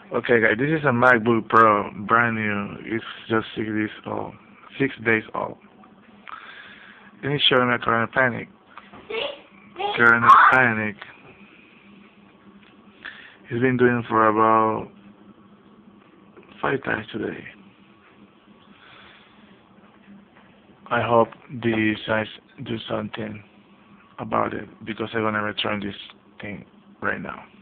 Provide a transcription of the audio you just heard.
Okay, guys, this is a MacBook Pro, brand new. It's just 6 days old. 6 days old. Then it's showing a current panic. Current panic. He's been doing for about 5 times today. I hope these guys do something about it because I'm gonna return this thing right now.